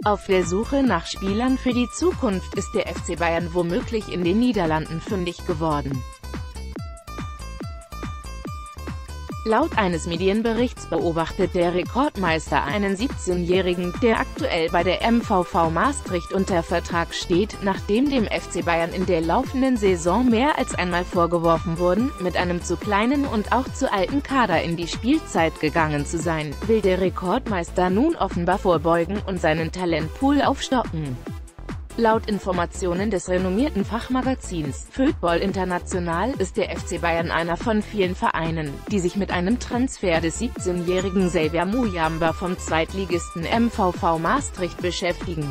Auf der Suche nach Spielern für die Zukunft ist der FC Bayern womöglich in den Niederlanden fündig geworden. Laut eines Medienberichts beobachtet der Rekordmeister einen 17-Jährigen, der aktuell bei der MVV Maastricht unter Vertrag steht, nachdem dem FC Bayern in der laufenden Saison mehr als einmal vorgeworfen wurden, mit einem zu kleinen und auch zu alten Kader in die Spielzeit gegangen zu sein, will der Rekordmeister nun offenbar vorbeugen und seinen Talentpool aufstocken. Laut Informationen des renommierten Fachmagazins Football International ist der FC Bayern einer von vielen Vereinen, die sich mit einem Transfer des 17-jährigen Xavier Muyamba vom Zweitligisten MVV Maastricht beschäftigen.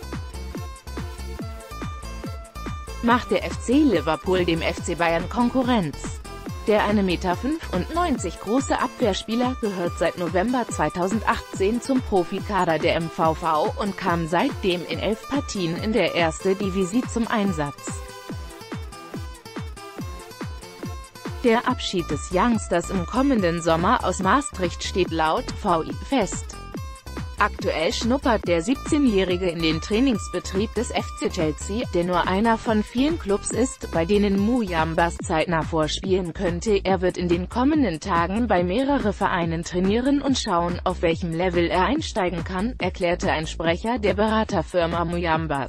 Macht der FC Liverpool dem FC Bayern Konkurrenz? Der 1,95 Meter große Abwehrspieler gehört seit November 2018 zum Profikader der MVV und kam seitdem in 11 Partien in der ersten Division zum Einsatz. Der Abschied des Youngsters im kommenden Sommer aus Maastricht steht laut VI fest. Aktuell schnuppert der 17-Jährige in den Trainingsbetrieb des FC Chelsea, der nur einer von vielen Clubs ist, bei denen Muyambas zeitnah vorspielen könnte. Er wird in den kommenden Tagen bei mehreren Vereinen trainieren und schauen, auf welchem Level er einsteigen kann, erklärte ein Sprecher der Beraterfirma Muyambas.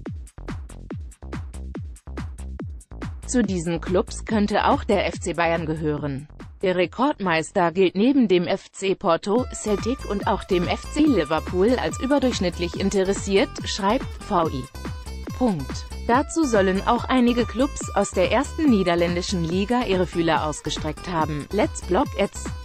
Zu diesen Clubs könnte auch der FC Bayern gehören. Der Rekordmeister gilt neben dem FC Porto, Celtic und auch dem FC Liverpool als überdurchschnittlich interessiert, schreibt VI. Dazu sollen auch einige Clubs aus der ersten niederländischen Liga ihre Fühler ausgestreckt haben. Let's Block Ads.